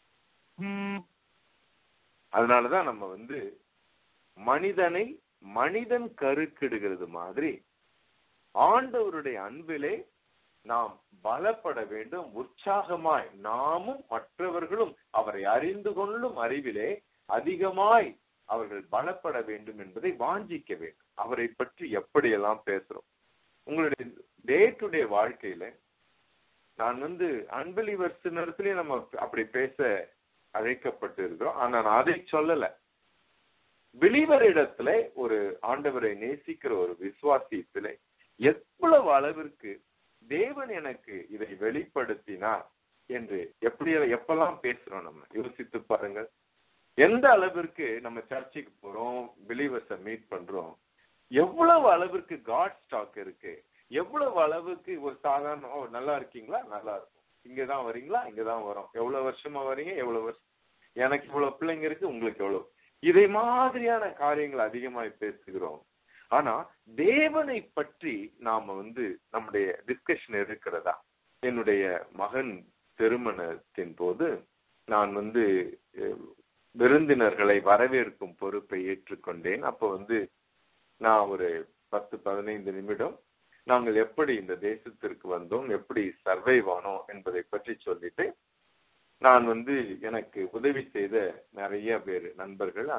அதனாலதான் நம்ம மனிதனை மனிதன் கருக்கிடுகிறது மாதிரி ஆண்டவருடைய அன்பிலே நாம் பலப்பட வேண்டும். உற்சாகமாய் நாமும் மற்றவர்களும் அவரை அறிந்து கொள்ளும் அறிவிலே அதிகமாய் அவர்கள் பலப்பட வேண்டும் என்பதை வாஞ்சிக்க வேண்டும். அவரை பற்றி எப்படியெல்லாம் பேசுறோம். உங்களுடைய டே டு டே வாழ்க்கையில நான் அன்பிலீவர்ஸ் நேரத்திலே நம்ம அப்படி பேச அழைக்கப்பட்டு இருக்கிறோம். ஆனா நான் அதை சொல்லல. பிலீவர் இடத்துல ஒரு ஆண்டவரை நேசிக்கிற ஒரு விசுவாசியத்திலே எவ்வளவு அளவிற்கு தேவன் எனக்கு இதை வெளிப்படுத்தினார் என்று எப்பெல்லாம் பேசுறோம் நம்ம யோசித்து பாருங்க. எந்த அளவிற்கு நம்ம சர்ச்சுக்கு போறோம், பிலீவர்ஸை மீட் பண்றோம், எவ்வளவு அளவிற்கு காட் ஸ்டாக் இருக்கு, எவ்வளவு அளவுக்கு ஒரு சாதாரண நல்லா இருக்கீங்களா, நல்லா இருக்கும், இங்கதான் வரீங்களா, இங்கதான் வரோம், எவ்வளவு வருஷமா வரீங்க, எவ்வளவு வருஷம், எனக்கு இவ்வளவு பிள்ளைங்க இருக்கு, உங்களுக்கு எவ்வளவு, இதை மாதிரியான காரியங்கள் அதிகமாய் பேசுகிறோம். ஆனா தேவனை பற்றி நாம நம்முடைய டிஸ்கஷன் இருக்கிறதா? என்னுடைய மகன் திருமணத்தின் போது நான் விருந்தினர்களை வரவேற்கும் பொறுப்பை ஏற்றுக்கொண்டேன். அப்போ நான் ஒரு 10-15 நிமிடம் நாங்கள் எப்படி இந்த தேசத்திற்கு வந்தோம், எப்படி சர்வைவ் ஆனோம் என்பதை பற்றி சொல்லிட்டு நான் எனக்கு உதவி செய்த நிறைய பேர் நண்பர்கள்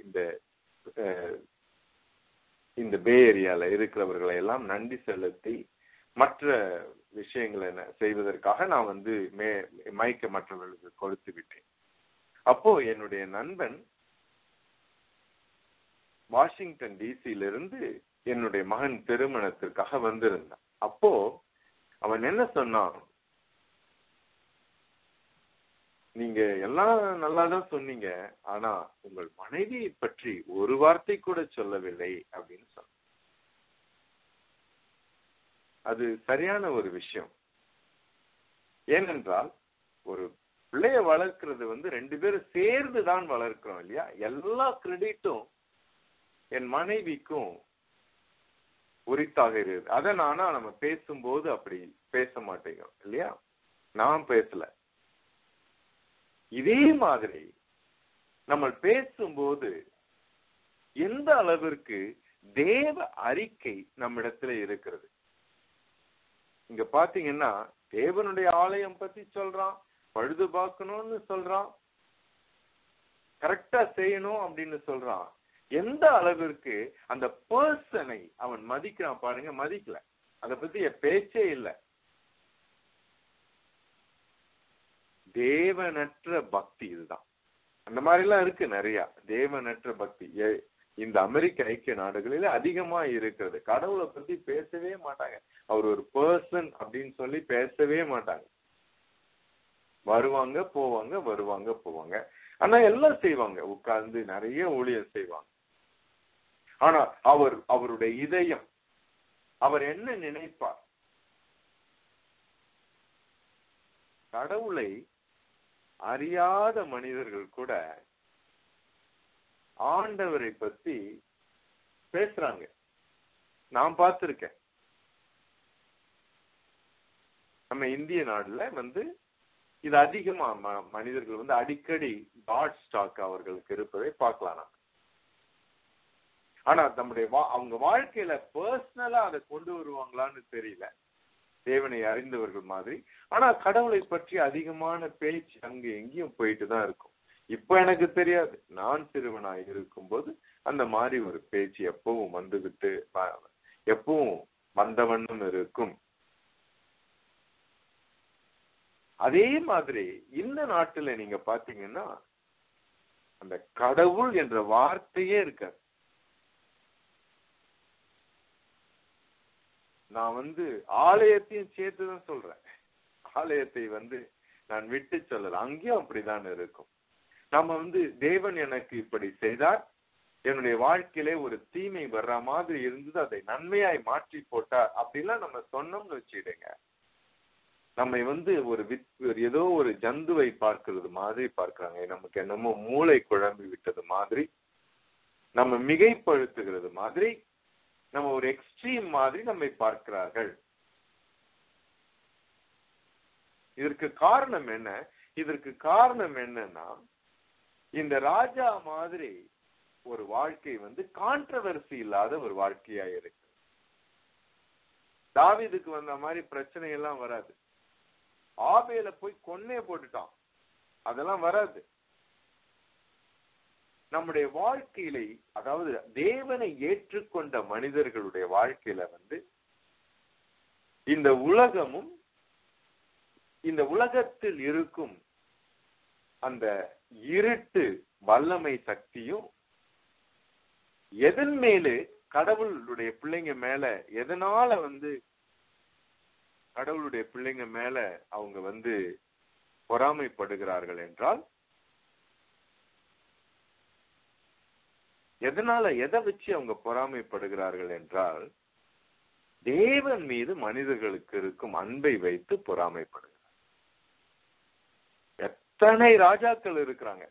இந்த பே ஏரியால இருக்கிறவர்களை எல்லாம் நன்றி செலுத்தி மற்ற விஷயங்களை செய்வதற்காக நான் மைக்க மற்றவர்களுக்கு கொடுத்து விட்டேன். அப்போ என்னுடைய நண்பன் வாஷிங்டன் டிசியிலிருந்து என்னுடைய மகன் திருமணத்திற்காக வந்திருந்தான். அப்போ அவன் என்ன சொன்னான், நீங்க எல்லாம் நல்லாதான் சொன்னீங்க, ஆனா உங்கள் மனைவியை பற்றி ஒரு வார்த்தை கூட சொல்லவில்லை அப்படின்னு சொன்ன. அது சரியான ஒரு விஷயம். ஏனென்றால் ஒரு பிள்ளைய வளர்க்கிறது 2 பேரும் சேர்ந்து தான் வளர்க்கிறோம் இல்லையா? எல்லா கிரெடிட்டும் என் மனைவிக்கும் உரித்தாக இருக்குது. அதை நம்ம பேசும்போது அப்படி பேச மாட்டேங்கிறோம் இல்லையா? நான் பேசல. இதே மாதிரி நம்ம பேசும்போது எந்த அளவிற்கு தேவ அறிக்கை நம்மிடத்துல இருக்கிறது. இங்க பாத்தீங்கன்னா தேவனுடைய ஆலயம் பத்தி சொல்றான், பழுது பார்க்கணும்னு சொல்றான், கரெக்டா செய்யணும் அப்படின்னு சொல்றான். எந்த அளவிற்கு அந்த பர்சனை அவன் மதிக்கிறான் பாருங்க. மதிக்கல, அதை பத்தி பேச்சே இல்லை. தேவனற்ற பக்தி இதுதான். அந்த மாதிரி எல்லாம் இருக்கு நிறைய தேவனற்ற பக்தி. இந்த அமெரிக்க ஐக்கிய நாடுகளில அதிகமா இருக்கிறது. கடவுளை பத்தி பேசவே மாட்டாங்க. அவர் ஒரு பர்சன் அப்படின்னு சொல்லி பேசவே மாட்டாங்க. வருவாங்க போவாங்க, வருவாங்க போவாங்க. ஆனா எல்லாம் செய்வாங்க, உட்கார்ந்து நிறைய ஊழியர் செய்வாங்க. ஆனா அவருடைய இதயம், அவர் என்ன நினைப்பார்? கடவுளை அறியாத மனிதர்கள் கூட ஆண்டவரை பத்தி பேசுறாங்க. நான் பார்த்திருக்கேன். நம்ம இந்திய நாடுல இது அதிகமா மனிதர்கள் அடிக்கடி காட் ஸ்டாக் அவர்களுக்கு இருப்பதை பார்க்கலாம். ஆனா நம்முடைய அவங்க வாழ்க்கையில பர்சனலா அதை கொண்டு வருவாங்களான்னு தெரியல, தேவனை அறிந்தவர்கள் மாதிரி. ஆனா கடவுளை பற்றி அதிகமான பேச்சு அங்க எங்கேயும் போயிட்டு தான் இருக்கும். இப்ப எனக்கு தெரியாது, நான் சிறுவனாய் இருக்கும்போது அந்த மாதிரி ஒரு பேச்சு எப்பவும் வந்துகிட்டு எப்பவும் வந்த வண்ணம் இருக்கும். அதே மாதிரி இந்த நாட்டுல நீங்க பாத்தீங்கன்னா அந்த கடவுள் என்ற வார்த்தையே இருக்காது. நான் ஆலயத்தையும் சேர்த்துதான் சொல்றேன். ஆலயத்தை நான் விட்டு சொல்லல, அங்கேயும் அப்படிதான் இருக்கும். நம்ம தேவன் எனக்கு இப்படி செய்தார், என்னுடைய வாழ்க்கையிலே ஒரு தீமை வர்ற மாதிரி இருந்தது, அதை நன்மையாய் மாற்றி போட்டார் அப்படிலாம் நம்ம சொன்னோம்னு வச்சுடுங்க, நம்ம ஒரு ஏதோ ஒரு ஜந்துவை பார்க்கிறது மாதிரி பார்க்கிறாங்க. நமக்கு என்னமோ மூளை குழம்பி விட்டது மாதிரி, நம்ம மிகைப்படுத்துகிறது மாதிரி, நம்ம ஒரு எக்ஸ்ட்ரீம் மாதிரி நம்மை பார்க்கிறார்கள். இதற்கு காரணம் என்ன? இதற்கு காரணம் என்னன்னா, இந்த ராஜா மாதிரி ஒரு வாழ்க்கை கான்ட்ரவர்சி இல்லாத ஒரு வாழ்க்கையா இருக்கு. தாவீதுக்கு வந்த மாதிரி பிரச்சனை எல்லாம் வராது. ஆபேல போய் கொன்னே போட்டுட்டான், அதெல்லாம் வராது. நம்முடைய வாழ்க்கையில, அதாவது தேவனை ஏற்றுக்கொண்ட மனிதர்களுடைய வாழ்க்கையில இந்த உலகமும் இந்த உலகத்தில் இருக்கும் அந்த இருட்டு வல்லமை சக்தியும் எதன் மேலே, கடவுளுடைய பிள்ளைங்க மேல, எதனால கடவுளுடைய பிள்ளைங்க மேல அவங்க பொறாமைப்படுகிறார்கள் என்றால், எதனால, எதை வச்சு அவங்க பொறாமைப்படுகிறார்கள் என்றால், தேவன் மீது மனிதர்களுக்கு இருக்கும் அன்பை வைத்து பொறாமைப்படுகிறார். எத்தனை ராஜாக்கள் இருக்கிறாங்க,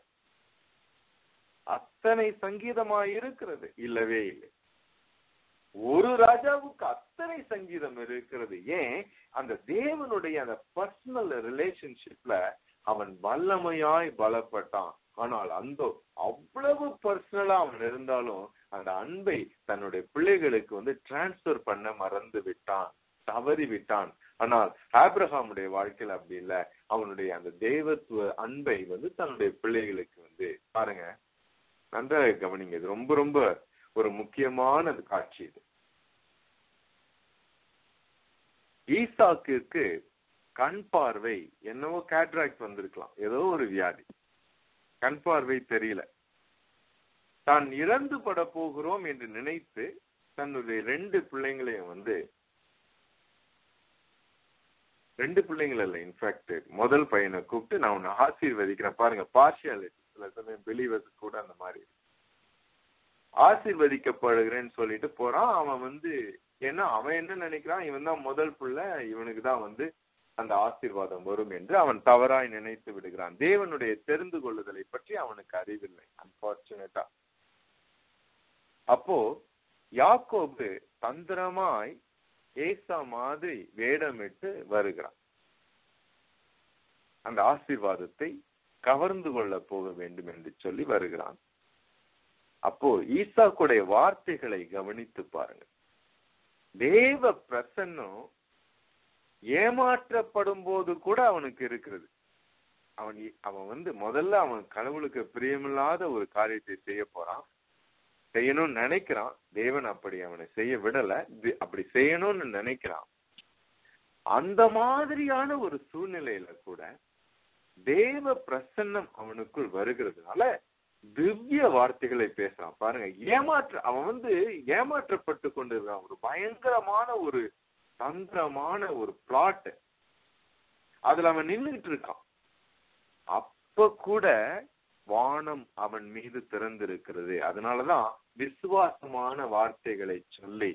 அத்தனை சங்கீதமாய் இருக்கிறது? இல்லவே இல்லை. ஒரு ராஜாவுக்கு அத்தனை சங்கீதம் இருக்கிறது. ஏன்? அந்த தேவனுடைய அந்த பர்சனல் ரிலேஷன்ஷிப்ல அவன் வல்லமையாய் பலப்பட்டான். ஆனால் அவ்வளவு பர்சனலா அவன் இருந்தாலும் அந்த அன்பை தன்னுடைய பிள்ளைகளுக்கு டிரான்ஸ்பர் பண்ண மறந்து விட்டான், தவறி விட்டான். ஆனால் ஆபிரகாமுடைய வாழ்க்கையில் அப்படி இல்லை. அவனுடைய அந்த தெய்வத்துவ அன்பை தன்னுடைய பிள்ளைகளுக்கு பாருங்க, நன்றாக கவனிங்க. இது ரொம்ப ரொம்ப ஒரு முக்கியமான காட்சி. இது ஈசாக்கிற்கு கண் பார்வை என்னவோ கேட்ராக்ட் வந்திருக்கலாம், ஏதோ ஒரு வியாதி, கண் பார்வை தெரியல. தான் இறந்து பட போகிறோம் என்று நினைத்து தன்னுடைய 2 பிள்ளைங்களையும் 2 பிள்ளைங்கள் இல்ல, இன்ஃபேக்ட் முதல் பையனை கூப்பிட்டு நான் உன்னை ஆசீர்வதிக்கிறேன். பாருங்க, பார்ஷியாலிட்டி. சில சமயம் பிலீவர்ஸ் கூட அந்த மாதிரி ஆசீர்வதிக்கப்படுகிறேன்னு சொல்லிட்டு போறான். அவன் ஏன்னா அவன் என்ன நினைக்கிறான், இவன் தான் முதல் பிள்ளை, இவனுக்கு தான் அந்த ஆசீர்வாதம் வரும் என்று அவன் தவறாய் நினைத்து விடுகிறான். தேவனுடைய தெரிந்து கொள்ளுதலை பற்றி அவனுக்கு அறிவில்லை, அன்பார்ச்சுனேட்டா. அப்போ யாக்கோபு தந்திரமாய் ஏசா மாதிரி வேடமிட்டு வருகிறான், அந்த ஆசீர்வாதத்தை கவர்ந்து கொள்ள போக வேண்டும் என்று சொல்லி வருகிறான். அப்போ ஈசாக்குடைய வார்த்தைகளை கவனித்து பாருங்க. தேவ பிரசன்னம் ஏமாற்றப்படும் போது கூட அவனுக்கு இருக்கிறது. அவன் முதல்ல அவன் கடவுளுக்கு பிரியமில்லாத ஒரு காரியத்தை செய்ய போறான், செய்யணும்னு நினைக்கிறான். தேவன் அப்படி அவனை செய்ய விடல, அப்படி செய்யணும்னு நினைக்கிறான். அந்த மாதிரியான ஒரு சூழ்நிலையில கூட தேவ பிரசன்னம் அவனுக்குள் வருகிறதுனால திவ்ய வார்த்தைகளை பேசுறான். பாருங்க, அவன் ஏமாற்றப்பட்டு கொண்டிருக்கான். ஒரு பயங்கரமான ஒரு தந்திரமான ஒரு பிளாட், அதுல அவன் நின்றுட்டு இருக்கான். அப்ப கூட வானம் அவன் மீது திறந்திருக்கிறது. அதனாலதான் விசுவாசமான வார்த்தைகளை சொல்லி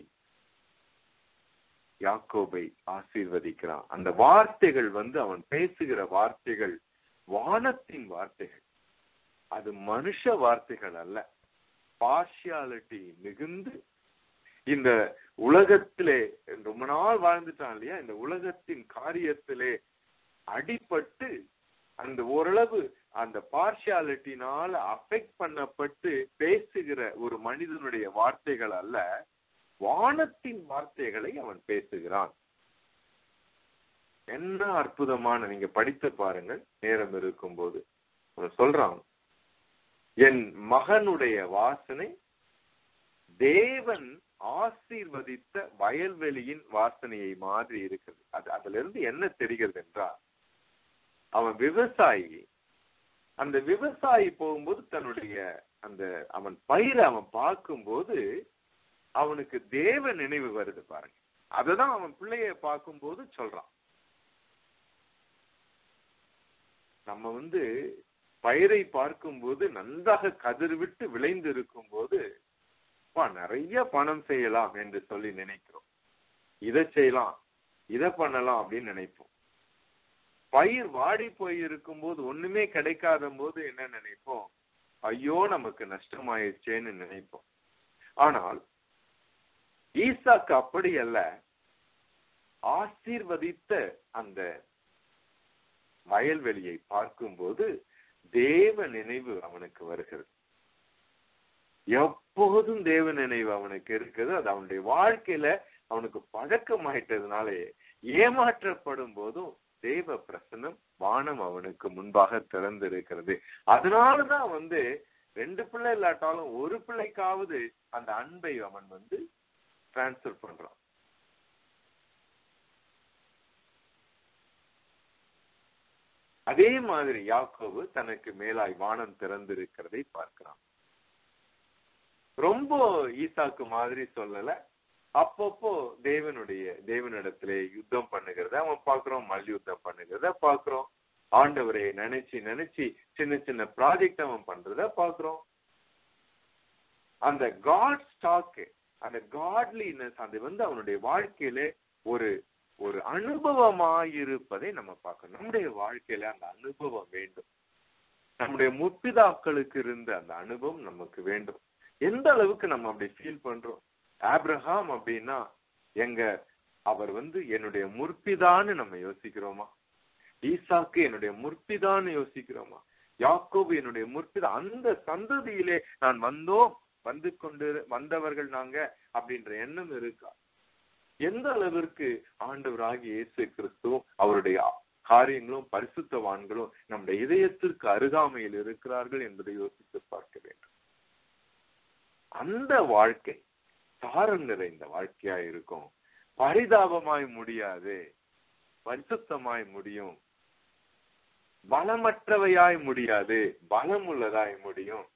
யாக்கோபை ஆசீர்வதிக்கிறான். அந்த வார்த்தைகள் அவன் பேசுகிற வார்த்தைகள் வானத்தின் வார்த்தைகள், அது மனுஷ வார்த்தைகள் அல்ல. பார்ஷியாலிட்டி மிகுந்து இந்த உலகத்திலே ரொம்ப நாள் வாழ்ந்துட்டான் இல்லையா, இந்த உலகத்தின் காரியத்திலே அடிபட்டு அந்த ஓரளவு அந்த பார்ஷியாலிட்டினால அஃபெக்ட் பண்ணப்பட்டு பேசுகிற ஒரு மனிதனுடைய வார்த்தைகள் அல்ல, வானத்தின் வார்த்தைகளை அவன் பேசுகிறான். என்ன அற்புதமான, நீங்க படித்து பாருங்கள் நேரம் இருக்கும் போது. சொல்றான், என் மகனுடைய வாசனை தேவன் ஆசீர்வதித்த வயல்வெளியின் வாசனையை மாதிரி இருக்குது. அதுல இருந்து என்ன தெரிகிறது என்றால், அவன் விவசாயி. அந்த விவசாயி போகும்போது தன்னுடைய அந்த அவன் பயிரை அவன் பார்க்கும்போது அவனுக்கு தேவ நினைவு வருது பாருங்க. அததான் அவன் பிள்ளைய பார்க்கும்போது சொல்றான். நம்ம பயிரை பார்க்கும்போது நன்றாக கதிர்விட்டு விளைந்து இருக்கும் போது நிறைய பணம் செய்யலாம் என்று சொல்லி நினைக்கிறோம். இதை செய்யலாம், இதை பண்ணலாம் அப்படின்னு நினைப்போம். பயிர் வாடி போய் இருக்கும் போது, ஒண்ணுமே கிடைக்காத போது என்ன நினைப்போம்? ஐயோ, நமக்கு நஷ்டமாயிடுச்சேன்னு நினைப்போம். ஆனால் ஈசாக்கு அப்படி அல்ல. ஆசீர்வதித்த அந்த வயல்வெளியை பார்க்கும்போது தேவ நினைவு அவனுக்கு வருகிறது. எப்போதும் தேவ நினைவு அவனுக்கு இருக்குது. அது அவனுடைய வாழ்க்கையில அவனுக்கு பழக்கமாயிட்டதுனாலே ஏமாற்றப்படும் போதும் தேவ பிரசன்னம், வானம் அவனுக்கு முன்பாக திறந்து இருக்கிறது. அதனாலதான் 2 பிள்ளை இல்லாட்டாலும் ஒரு பிள்ளைக்காவது அந்த அன்பை அவன் டிரான்ஸ்பர் பண்றான். அதே மாதிரி யாக்கோபு தனக்கு மேலாய் வானம் திறந்திருக்கிறதை பார்க்கிறான். ரொம்ப ஈசாக்கு மாதிரி சொல்லல. அப்பப்போ தேவனிடத்திலே யுத்தம் பண்ணுகிறத அவன் பார்க்கிறோம், மல்யுத்தம் பண்ணுகிறத பார்க்கிறோம். ஆண்டவரை நினைச்சு சின்ன சின்ன ப்ராஜெக்ட் அவன் பண்றத பார்க்கிறோம். அந்த காட் ஸ்டாக், அந்த காட்லினஸ், அது அவனுடைய வாழ்க்கையில ஒரு அனுபவமாயிருப்பதை நம்ம பார்க்கணும். நம்முடைய வாழ்க்கையில அந்த அனுபவம் வேண்டும். நம்முடைய முற்பிதாக்களுக்கு இருந்த அந்த அனுபவம் நமக்கு வேண்டும். எந்த அளவுக்கு நம்ம அப்படி ஃபீல் பண்றோம்? ஆபிரகாம் அப்படின்னா அவர் என்னுடைய முற்பிதான்னு நம்ம யோசிக்கிறோமா? ஈசாக்கு என்னுடைய முற்பிதான்னு யோசிக்கிறோமா? யாக்கோபு என்னுடைய முற்பிதா, அந்த சந்ததியிலே நான் வந்தவர்கள் நாங்க அப்படின்ற எண்ணம் இருக்கா? எந்த அளவிற்கு ஆண்டவராகிய இயேசு கிறிஸ்துவும் அவருடைய காரியங்களும் பரிசுத்தவான்களும் நம்முடைய இதயத்திற்கு அருகாமையில் இருக்கிறார்கள் என்பதை யோசித்து பார்க்க வேண்டும். அந்த வாழ்க்கை சாரம் நிறைந்த வாழ்க்கையா இருக்கும். பரிதாபமாய் முடியாது, பரிசுத்தமாய் முடியும். பலமற்றவையாய் முடியாது, பலம் உள்ளதாய் முடியும்.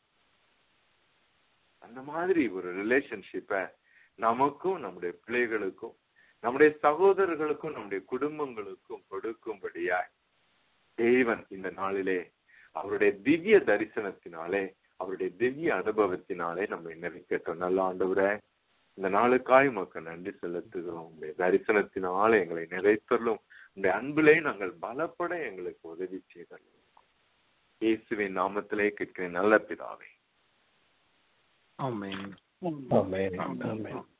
அந்த மாதிரி ஒரு ரிலேஷன்ஷிப்பை நமக்கும் நம்முடைய பிள்ளைகளுக்கும் நம்முடைய சகோதரர்களுக்கும் நம்முடைய குடும்பங்களுக்கும் கொடுக்கும்படியாய் தேவன் இந்த நாளிலே அவருடைய திவ்ய தரிசனத்தினாலே, அவருடைய திவ்ய அனுபவத்தினாலே நம்ம நிறைவேற்றோம். நல்ல ஆண்டவரே, இந்த நாளுக்காய் உமக்கு நன்றி செலுத்துகிறோம். உங்களுடைய தரிசனத்தினால எங்களை நிறைவேற்றலும், உங்களுடைய அன்பிலே நாங்கள் பலப்பட எங்களுக்கு உதவி செய்தோம். இயேசுவின் நாமத்திலே கேட்கிறேன் நல்ல பிதாவே.
ஆமென்.
ஆமென். ஆமென்.